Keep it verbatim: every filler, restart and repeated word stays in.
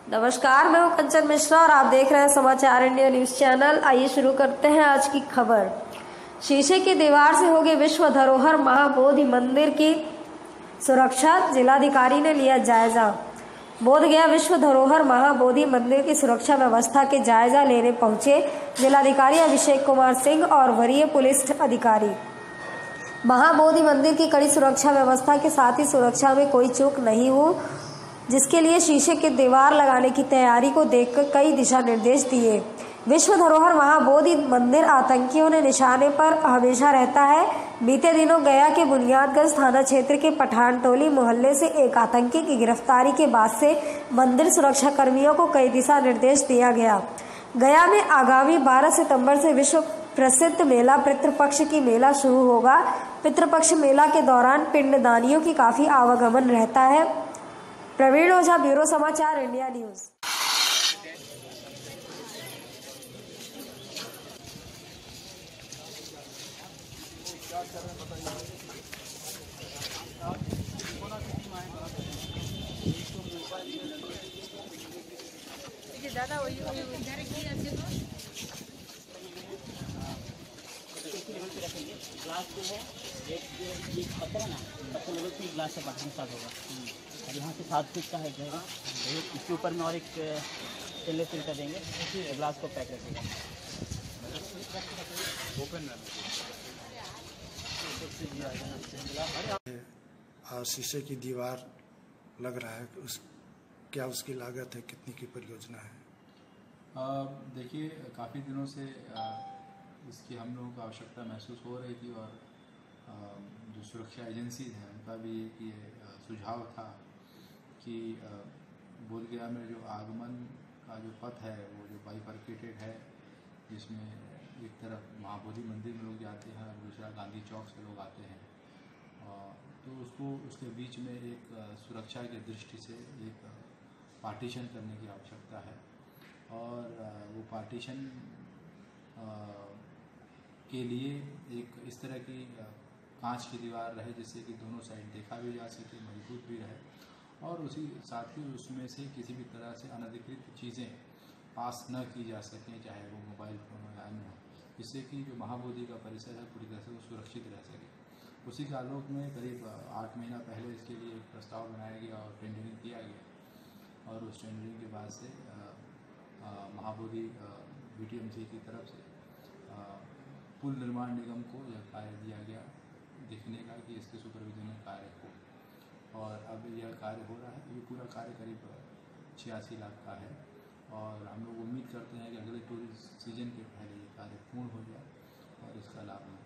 नमस्कार, मैं हूं कंचन मिश्रा और आप देख रहे हैं समाचार इंडिया न्यूज चैनल। आइए शुरू करते हैं आज की खबर। शीशे की दीवार से होगी विश्व धरोहर महाबोधि मंदिर की सुरक्षा, जिलाधिकारी ने लिया जायजा। बोधगया विश्व धरोहर महाबोधि मंदिर की सुरक्षा व्यवस्था के जायजा लेने पहुंचे जिलाधिकारी अभिषेक कुमार सिंह और वरीय पुलिस अधिकारी। महाबोधि मंदिर की कड़ी सुरक्षा व्यवस्था के साथ ही सुरक्षा में कोई चूक नहीं हो, जिसके लिए शीशे की दीवार लगाने की तैयारी को देखकर कई दिशा निर्देश दिए। विश्व धरोहर महाबोधि मंदिर आतंकियों ने निशाने पर हमेशा रहता है। बीते दिनों गया के बुनियादगंज थाना क्षेत्र के पठान टोली मोहल्ले से एक आतंकी की गिरफ्तारी के बाद से मंदिर सुरक्षा कर्मियों को कई दिशा निर्देश दिया गया। गया में आगामी बारह सितंबर से विश्व प्रसिद्ध मेला पितृपक्ष की मेला शुरू होगा। पितृपक्ष मेला के दौरान पिंडदानियों की काफी आवागमन रहता है। प्रवीण ओझा, ब्यूरो समाचार इंडिया न्यूज। दादा वही इधर की अच्छे तो ग्लास जो है एक एक पत्थर है ना, पत्थर लेवल से ग्लास से बाहर स्टार्ट होगा और यहाँ से सात फीट का है जाएगा। इसके ऊपर में और एक स्टेनलेस स्टील का देंगे, ग्लास को पैक रखेगा। और शीशे की दीवार लग रहा है, उस क्या उसकी लागत है, कितनी की परियोजना है? देखिए, काफ़ी दिनों से आ, इसकी हम लोगों को आवश्यकता महसूस हो रही थी और आ, जो सुरक्षा एजेंसीज हैं उनका भी एक ये सुझाव था कि बोधगया में जो आगमन का जो पथ है वो जो बाइफरकेटेड है, जिसमें एक तरफ महाबोधि मंदिर में लोग जाते हैं और दूसरा गांधी चौक से लोग आते हैं, तो उसको उसके बीच में एक सुरक्षा की दृष्टि से एक पार्टीशन करने की आवश्यकता है। और वो पार्टीशन के लिए एक इस तरह की कांच की दीवार रहे जिससे कि दोनों साइड देखा भी जा सके, मजबूत भी रहे, और उसी साथ ही उसमें से किसी भी तरह से अनधिकृत चीज़ें पास न की जा सकें, चाहे वो मोबाइल फ़ोन हो या अन्य हो, जिससे कि जो महाबोधि का परिसर है पूरी तरह से वो सुरक्षित रह सके। उसी के आलोक में करीब आठ महीना पहले इसके लिए एक प्रस्ताव बनाया गया और टेंडरिंग किया गया, और उस टेंडरिंग के बाद से Mahabodhi B T M C की तरफ से आ, पुल निर्माण निगम को यह कार्य दिया गया देखने का कि इसके सुपरविजन में कार्य हो, और अब यह कार्य हो रहा है। ये पूरा कार्य करीब छियासी लाख का है और हम लोग उम्मीद करते हैं कि अगले टूरिस्ट सीजन के पहले ये कार्य पूर्ण हो जाए और इसका लाभ